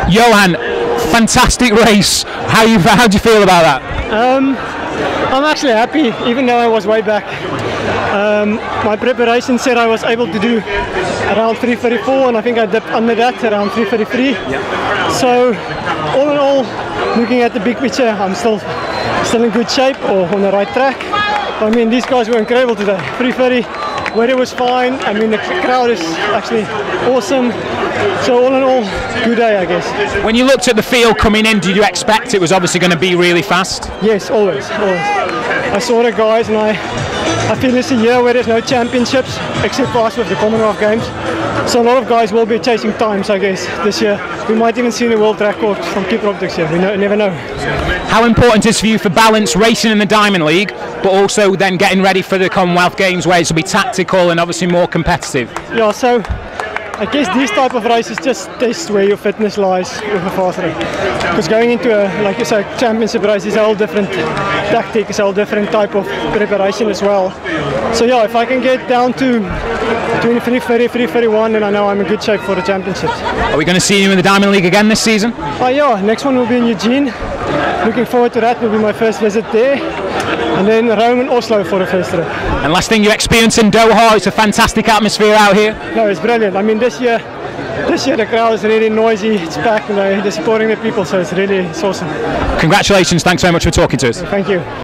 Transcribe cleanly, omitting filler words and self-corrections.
Johan, fantastic race. How do you feel about that? I'm actually happy, even though I was way back. My preparation said I was able to do around 3:34, and I think I dipped under that around 3:33. So, all in all, looking at the big picture, I'm still in good shape or on the right track. I mean, these guys were incredible today. 3:30, weather was fine. I mean, the crowd is actually awesome. So all in all, good day, I guess. When you looked at the field coming in, did you expect it was obviously going to be really fast? Yes, always. I saw the guys, and I feel it's a year where there's no championships except for us with the Commonwealth Games. So a lot of guys will be chasing times, I guess, this year. We might even see the world record from Kiprop this year. We never know. How important is for you for balance racing in the Diamond League, but also then getting ready for the Commonwealth Games where it will be tactical and obviously more competitive? Yeah, so I guess these type of races just test where your fitness lies with a fast race. Because going into like you say, championship race is a whole different tactic, it's a whole different type of preparation as well. So yeah, if I can get down to between 3:30, 3:31, then I know I'm in good shape for the championships. Are we going to see you in the Diamond League again this season? Yeah, next one will be in Eugene. Looking forward to that. Will be my first visit there. And then Rome and Oslo for the first trip. And last thing you experience in Doha, it's a fantastic atmosphere out here. No, it's brilliant. I mean, this year the crowd is really noisy, it's packed, and they're supporting the people, so it's awesome. Congratulations, thanks very much for talking to us. Thank you.